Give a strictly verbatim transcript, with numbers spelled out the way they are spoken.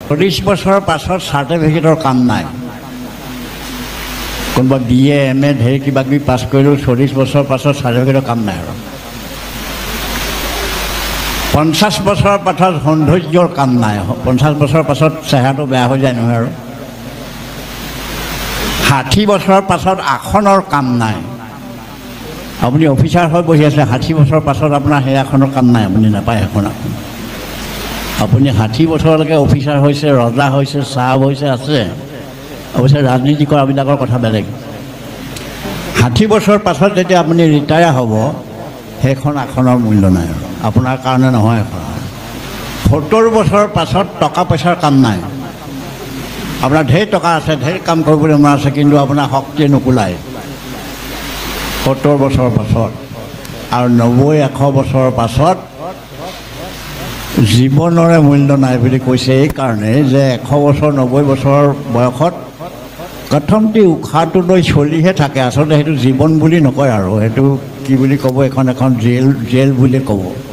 চল্লিছ বছৰৰ পাছত চাৰ্টিফিকেটৰ কাম নাই। কোনোবা বি এ এম এ ঢেৰ কিবা কিবি পাছ কৰিলেও চল্লিছ বছৰৰ পাছত চাৰ্টিফিকেটৰ কাম নাই আৰু। পঞ্চাছ বছৰৰ পাছত সৌন্দৰ্যৰ কাম নাই, পঞ্চাছ বছৰৰ পাছত চেহেৰাটো বেয়া হৈ যায় নহয় আৰু। ষাঠি বছৰৰ পাছত আসনৰ কাম নাই। আপুনি অফিচাৰ হৈ বহি আছে, ষাঠি বছৰৰ পাছত আপোনাৰ সেই আসনৰ কাম নাই, আপুনি নাপায় এখন আসন। আপুনি ষাঠি বছৰলৈকে অফিচাৰ হৈছে, ৰজা হৈছে, চাহাব হৈছে, আছে। অৱশ্যে ৰাজনীতি কৰাবিলাকৰ কথা বেলেগ। ষাঠি বছৰ পাছত যেতিয়া আপুনি ৰিটায়াৰ হ'ব, সেইখন আসনৰ মূল্য নাই আৰু, আপোনাৰ কাৰণে নহয় এখন। সত্তৰ বছৰৰ পাছত টকা পইচাৰ কাম নাই। আপোনাৰ ঢেৰ টকা আছে, ঢেৰ কাম কৰিবলৈ মন আছে, কিন্তু আপোনাৰ শক্তিয়ে নোকোলায় সত্তৰ বছৰৰ পাছত। আৰু নব্বৈ এশ বছৰৰ পাছত জীৱনৰে মূল্য নাই বুলি কৈছে এইকাৰণে যে এশ বছৰ নব্বৈ বছৰৰ বয়সত কথমটি উশাহটো লৈ চলিহে থাকে। আচলতে সেইটো জীৱন বুলি নকয় আৰু, সেইটো কি বুলি ক'ব, এখন এখন জেল জেল বুলি ক'ব।